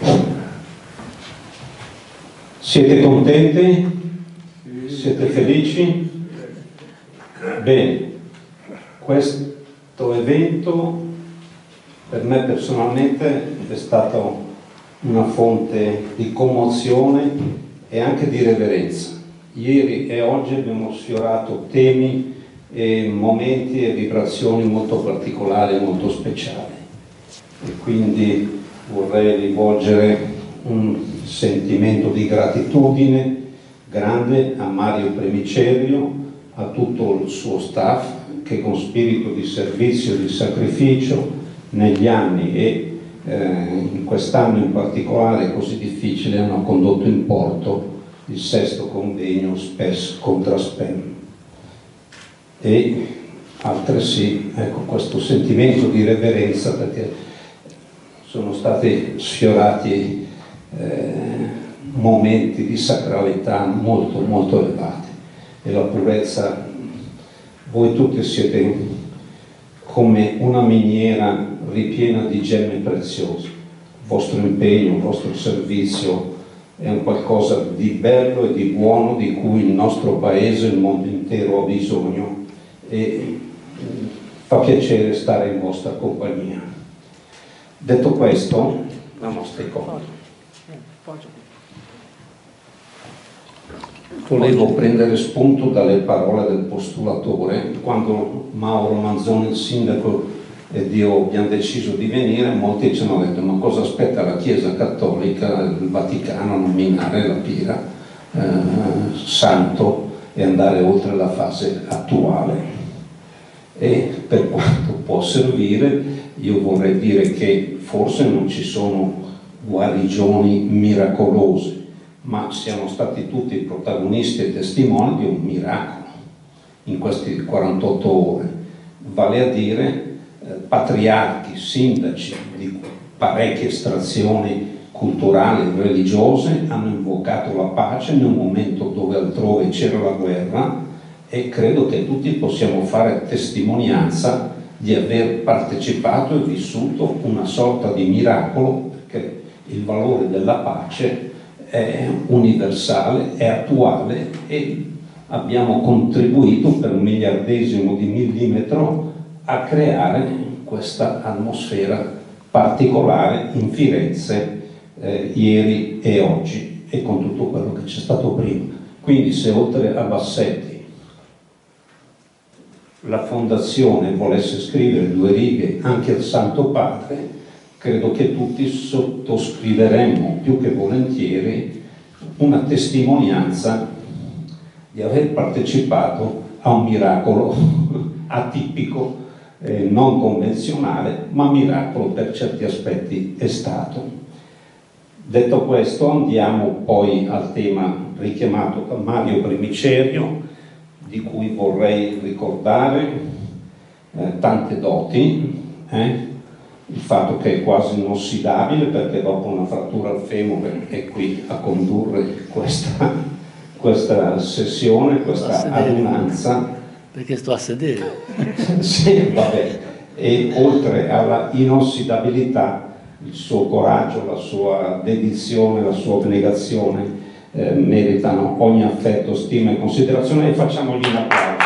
Siete contenti? Siete felici? Bene, questo evento per me personalmente è stato una fonte di commozione e anche di reverenza. Ieri e oggi abbiamo sfiorato temi e momenti e vibrazioni molto particolari, molto speciali, e quindi vorrei rivolgere un sentimento di gratitudine grande a Mario Premicerio, a tutto il suo staff che con spirito di servizio e di sacrificio negli anni e in quest'anno in particolare così difficile hanno condotto in porto il 6° convegno SPES contra SPEM. E altresì questo sentimento di reverenza, perché sono stati sfiorati momenti di sacralità molto molto elevati, e la purezza, voi tutti siete come una miniera ripiena di gemme preziose, il vostro impegno, il vostro servizio è un qualcosa di bello e di buono di cui il nostro paese, il mondo intero ha bisogno, e fa piacere stare in vostra compagnia. Detto questo, la nostra icona. Volevo prendere spunto dalle parole del postulatore. Quando Mauro Manzoni, il sindaco, ed io abbiamo deciso di venire, molti ci hanno detto: ma cosa aspetta la Chiesa Cattolica, il Vaticano, a nominare la Pira santo e andare oltre la fase attuale? E per quanto può servire, io vorrei dire che forse non ci sono guarigioni miracolose, ma siamo stati tutti protagonisti e testimoni di un miracolo in queste 48 ore, vale a dire patriarchi, sindaci di parecchie estrazioni culturali e religiose hanno invocato la pace in un momento dove altrove c'era la guerra, e credo che tutti possiamo fare testimonianza di aver partecipato e vissuto una sorta di miracolo, perché il valore della pace è universale, è attuale, e abbiamo contribuito per un miliardesimo di millimetro a creare questa atmosfera particolare in Firenze ieri e oggi, e con tutto quello che c'è stato prima. Quindi se oltre a Bassetti la Fondazione volesse scrivere 2 righe anche al Santo Padre, credo che tutti sottoscriveremmo più che volentieri una testimonianza di aver partecipato a un miracolo atipico, non convenzionale, ma miracolo per certi aspetti è stato. Detto questo, andiamo poi al tema richiamato da Mario Primicerio, di cui vorrei ricordare tante doti, il fatto che è quasi inossidabile, perché dopo una frattura al femore è qui a condurre questa sessione, questa adunanza. Perché sto a sedere. Sì, vabbè. E oltre alla inossidabilità, il suo coraggio, la sua dedizione, la sua abnegazione meritano ogni affetto, stima e considerazione, e facciamogli un applauso.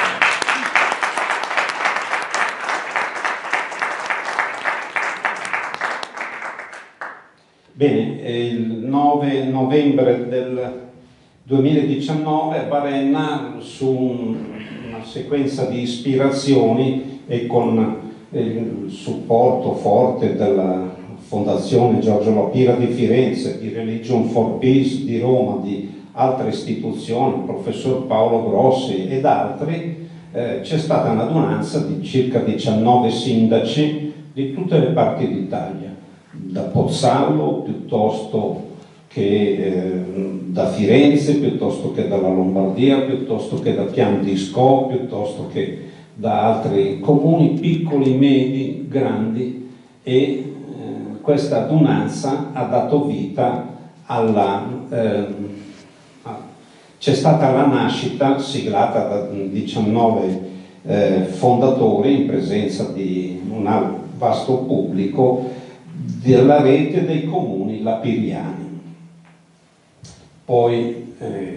Bene, il 9 novembre del 2019 a Varenna, su una sequenza di ispirazioni e con il supporto forte della Fondazione Giorgio La Pira di Firenze, di Religion for Peace di Roma, di altre istituzioni, il professor Paolo Grossi ed altri, c'è stata un'adunanza di circa 19 sindaci di tutte le parti d'Italia, da Pozzallo piuttosto che da Firenze, piuttosto che dalla Lombardia, piuttosto che da Pian di Scò, piuttosto che da altri comuni piccoli, medi, grandi, e questa adunanza ha dato vita c'è stata la nascita, siglata da 19 fondatori in presenza di un vasto pubblico, della rete dei comuni lapiriani. Poi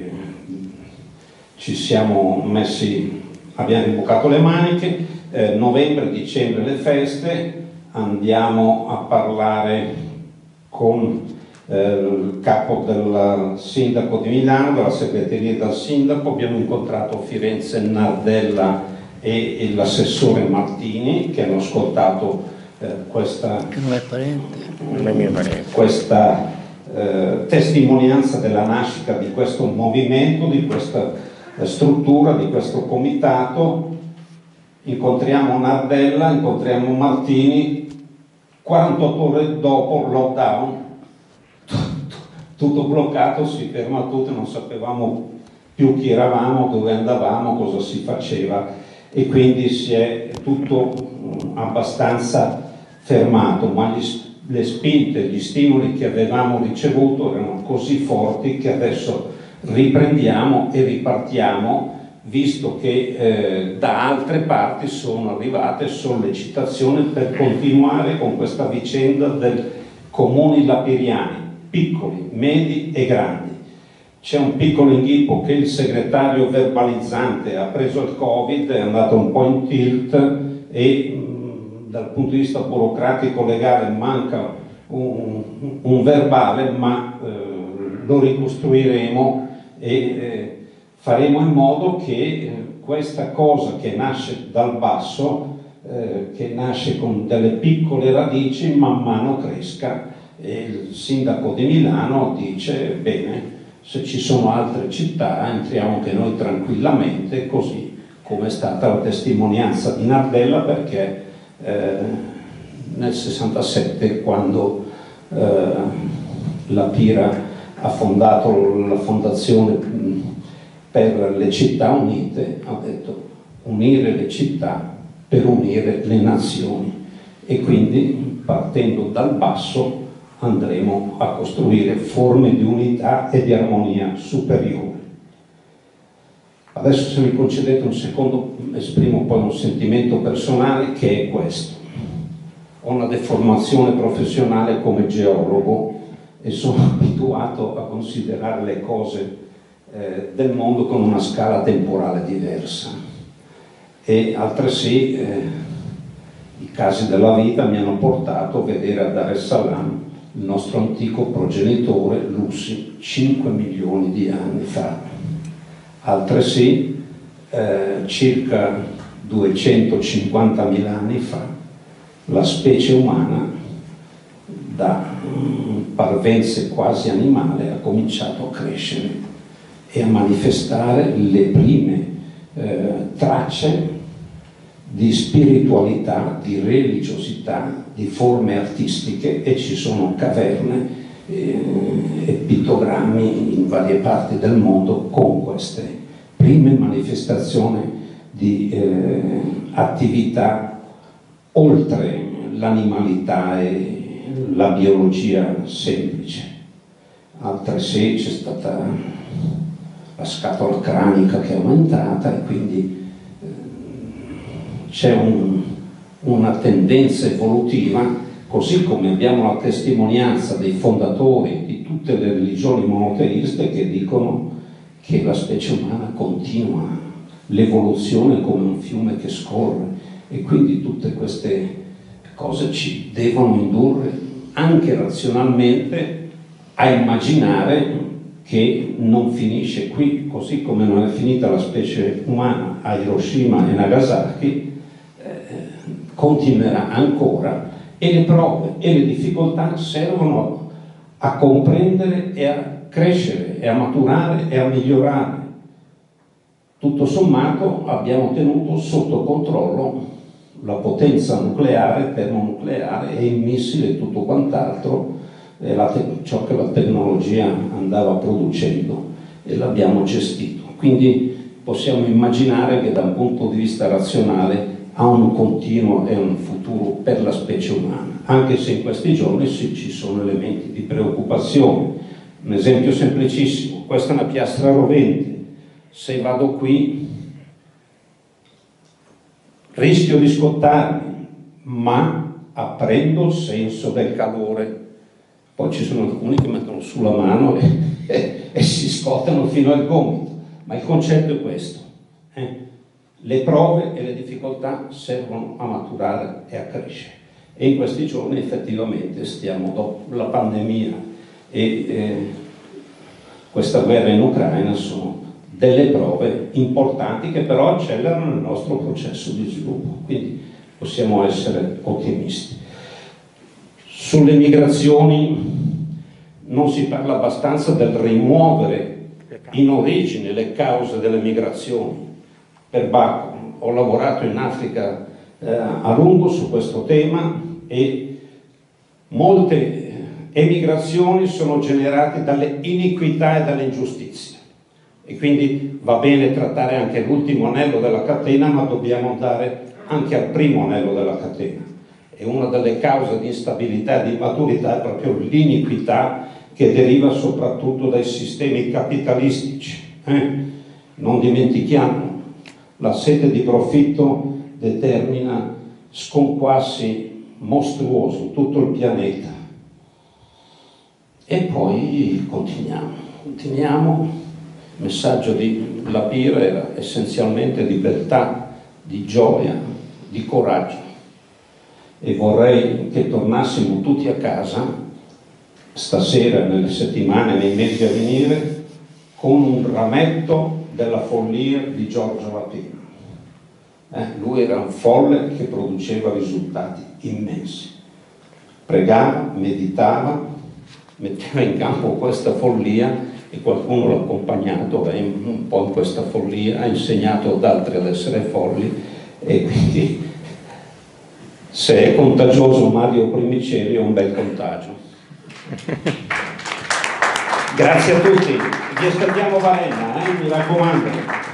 ci siamo messi, abbiamo rimboccato le maniche, novembre, dicembre le feste, andiamo a parlare con il capo del sindaco di Milano, della segreteria del sindaco, abbiamo incontrato a Firenze Nardella e l'assessore Martini, che hanno ascoltato questa, che non è parente, non è mio parente, questa testimonianza della nascita di questo movimento, di questa struttura, di questo comitato. Incontriamo Nardella, incontriamo Martini, 48 ore dopo lockdown, tutto bloccato, si ferma tutto, non sapevamo più chi eravamo, dove andavamo, cosa si faceva, e quindi si è tutto abbastanza fermato, ma le spinte, gli stimoli che avevamo ricevuto erano così forti che adesso riprendiamo e ripartiamo, visto che da altre parti sono arrivate sollecitazioni per continuare con questa vicenda del comuni lapiriani, piccoli, medi e grandi. C'è un piccolo inghippo che il segretario verbalizzante ha preso il Covid, è andato un po' in tilt e dal punto di vista burocratico legale manca un verbale, ma lo ricostruiremo e faremo in modo che questa cosa che nasce dal basso, che nasce con delle piccole radici, man mano cresca. E il sindaco di Milano dice: bene, se ci sono altre città entriamo anche noi tranquillamente, così come è stata la testimonianza di Nardella, perché nel 67, quando la Pira ha fondato la fondazione per le città unite, ha detto: unire le città per unire le nazioni, e quindi partendo dal basso andremo a costruire forme di unità e di armonia superiore. Adesso, se mi concedete un secondo, esprimo poi un sentimento personale, che è questo. Ho una deformazione professionale come geologo e sono abituato a considerare le cose del mondo con una scala temporale diversa, e altresì i casi della vita mi hanno portato a vedere a Dar es Salaam il nostro antico progenitore Lucy 5 milioni di anni fa. Altresì circa 250.000 anni fa la specie umana, da parvenze quasi animale, ha cominciato a crescere e a manifestare le prime tracce di spiritualità, di religiosità, di forme artistiche, e ci sono caverne e pittogrammi in varie parti del mondo con queste prime manifestazioni di attività oltre l'animalità e la biologia semplice. Altresì c'è stata la scatola cranica che è aumentata, e quindi c'è una tendenza evolutiva, così come abbiamo la testimonianza dei fondatori di tutte le religioni monoteiste che dicono che la specie umana continua l'evoluzione come un fiume che scorre, e quindi tutte queste cose ci devono indurre anche razionalmente a immaginare che non finisce qui, così come non è finita la specie umana a Hiroshima e Nagasaki, continuerà ancora, e le prove e le difficoltà servono a comprendere e a crescere e a maturare e a migliorare. Tutto sommato abbiamo tenuto sotto controllo la potenza nucleare, termonucleare e il missile e tutto quant'altro, ciò che la tecnologia andava producendo, e l'abbiamo gestito. Quindi possiamo immaginare che da un punto di vista razionale ha un continuo e un futuro per la specie umana, anche se in questi giorni sì, ci sono elementi di preoccupazione. Un esempio semplicissimo: questa è una piastra rovente, se vado qui rischio di scottarmi, ma apprendo il senso del calore. Poi ci sono alcuni che mettono sulla mano e si scottano fino al gomito, ma il concetto è questo. Le prove e le difficoltà servono a maturare e a crescere, e in questi giorni effettivamente stiamo, dopo la pandemia e questa guerra in Ucraina, sono delle prove importanti che però accelerano il nostro processo di sviluppo, quindi possiamo essere ottimisti. Sulle migrazioni non si parla abbastanza del rimuovere in origine le cause delle migrazioni. Per Bacco ho lavorato in Africa a lungo su questo tema, e molte emigrazioni sono generate dalle iniquità e dalle ingiustizie, e quindi va bene trattare anche l'ultimo anello della catena, ma dobbiamo andare anche al primo anello della catena, e una delle cause di instabilità e di immaturità è proprio l'iniquità che deriva soprattutto dai sistemi capitalistici. Non dimentichiamo, la sete di profitto determina sconquassi mostruosi in tutto il pianeta. E poi continuiamo. Il messaggio di La Pira era essenzialmente di beltà, di gioia, di coraggio. E vorrei che tornassimo tutti a casa stasera, nelle settimane, nei mesi a venire, con un rametto della follia di Giorgio La Pira. Lui era un folle che produceva risultati immensi. Pregava, meditava, metteva in campo questa follia e qualcuno l'ha accompagnato un po' in questa follia, ha insegnato ad altri ad essere folli, e quindi se è contagioso Mario Primicelli è un bel contagio. Grazie a tutti, vi aspettiamo Varenna, mi raccomando.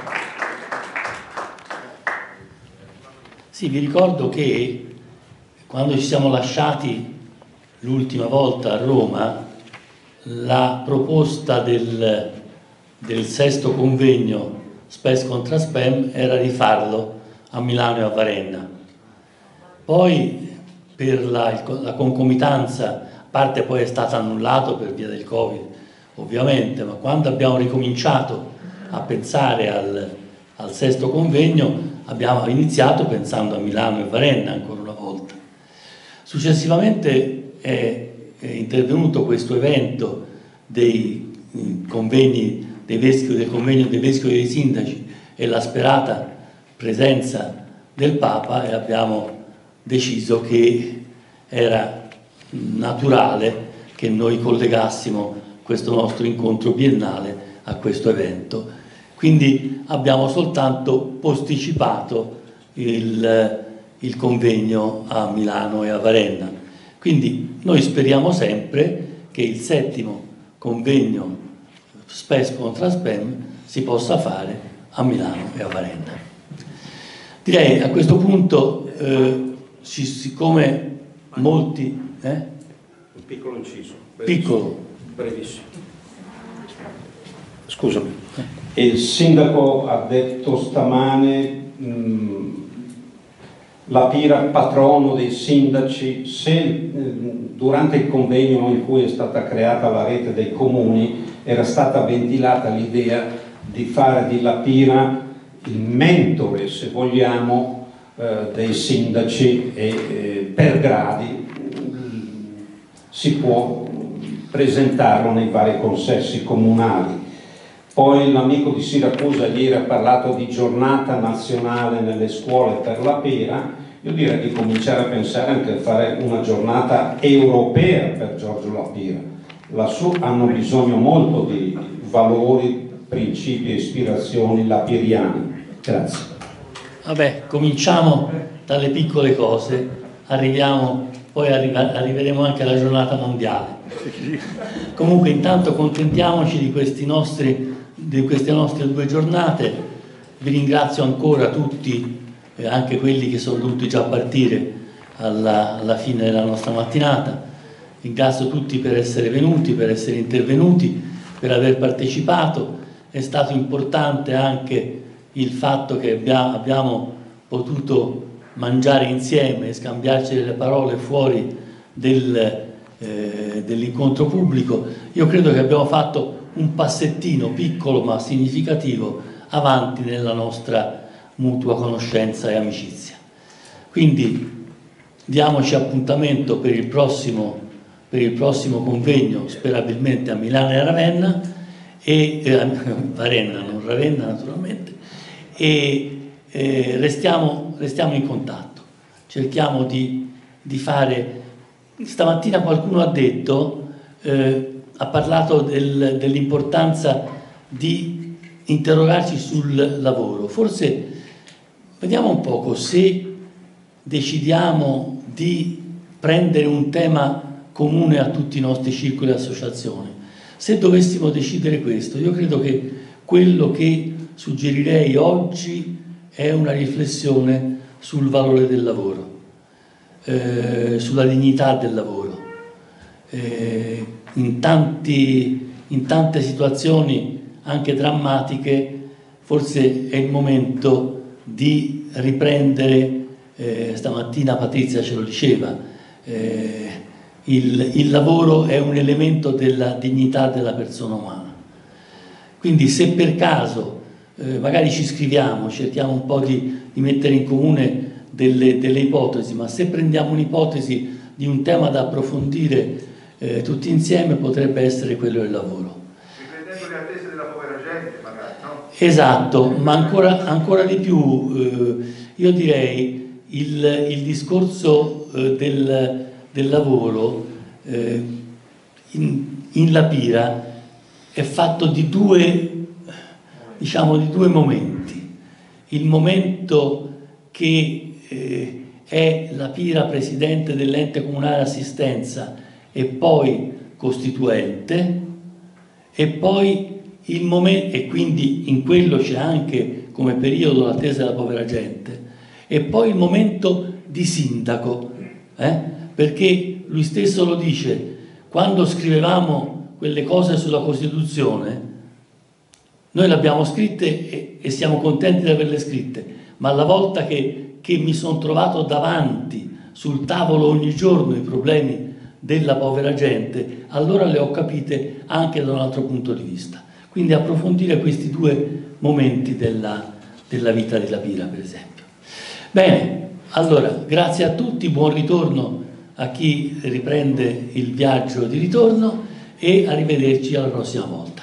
Sì, vi ricordo che quando ci siamo lasciati l'ultima volta a Roma, la proposta del sesto convegno Spes contra Spam era di farlo a Milano e a Varenna. Poi per la concomitanza, a parte poi è stato annullato per via del Covid ovviamente, ma quando abbiamo ricominciato a pensare al sesto convegno abbiamo iniziato pensando a Milano e Varenna ancora una volta. Successivamente è intervenuto questo evento dei convegni del convegno dei vescovi e dei sindaci e la sperata presenza del Papa, e abbiamo deciso che era naturale che noi collegassimo questo nostro incontro biennale a questo evento. Quindi abbiamo soltanto posticipato il convegno a Milano e a Varenna. Quindi noi speriamo sempre che il settimo convegno Spes contra Spam si possa fare a Milano e a Varenna. Direi a questo punto, siccome molti... Un piccolo inciso. Piccolo. Brevissimo. Scusami. Il sindaco ha detto stamane La Pira patrono dei sindaci. Se durante il convegno in cui è stata creata la rete dei comuni era stata ventilata l'idea di fare di La Pira il mentore, se vogliamo, dei sindaci, e per gradi si può presentarlo nei vari consessi comunali. Poi l'amico di Siracusa ieri ha parlato di giornata nazionale nelle scuole per La Pira. Io direi di cominciare a pensare anche a fare una giornata europea per Giorgio La Pira. Lassù hanno bisogno molto di valori, principi e ispirazioni lapiriani. Grazie. Vabbè, cominciamo dalle piccole cose, poi arriveremo anche alla giornata mondiale. Comunque intanto contentiamoci di queste nostre 2 giornate. Vi ringrazio ancora tutti, anche quelli che sono dovuti già partire alla fine della nostra mattinata. Ringrazio tutti per essere venuti, per essere intervenuti, per aver partecipato. È stato importante anche il fatto che abbiamo potuto mangiare insieme e scambiarci delle parole fuori dell'incontro pubblico. Io credo che abbiamo fatto un passettino piccolo ma significativo avanti nella nostra mutua conoscenza e amicizia. Quindi diamoci appuntamento per il prossimo convegno, sperabilmente a Milano e a Ravenna, Varenna, non Ravenna naturalmente, e restiamo in contatto, cerchiamo di fare. Stamattina qualcuno ha parlato dell'importanza di interrogarci sul lavoro. Forse vediamo un poco se decidiamo di prendere un tema comune a tutti i nostri circoli e associazioni. Se dovessimo decidere questo, io credo che quello che suggerirei oggi è una riflessione sul valore del lavoro. sulla dignità del lavoro. In tante situazioni anche drammatiche forse è il momento di riprendere, stamattina Patrizia ce lo diceva, il lavoro è un elemento della dignità della persona umana. Quindi se per caso magari ci scriviamo, cerchiamo un po' di mettere in comune delle ipotesi, ma se prendiamo un'ipotesi di un tema da approfondire tutti insieme, potrebbe essere quello del lavoro. Riprendendo le attese della povera gente, magari, no? Esatto, ma ancora di più, io direi il discorso del lavoro in La Pira è fatto di due momenti. Il momento che è La Pira presidente dell'ente comunale assistenza e poi costituente, e poi il momento, e quindi in quello c'è anche come periodo l'attesa della povera gente, e poi il momento di sindaco, perché lui stesso lo dice, quando scrivevamo quelle cose sulla Costituzione, noi le abbiamo scritte e siamo contenti di averle scritte, ma alla volta che mi sono trovato davanti sul tavolo ogni giorno i problemi della povera gente, allora le ho capite anche da un altro punto di vista. Quindi approfondire questi due momenti della vita di La Pira, per esempio. Bene, allora, grazie a tutti, buon ritorno a chi riprende il viaggio di ritorno e arrivederci alla prossima volta.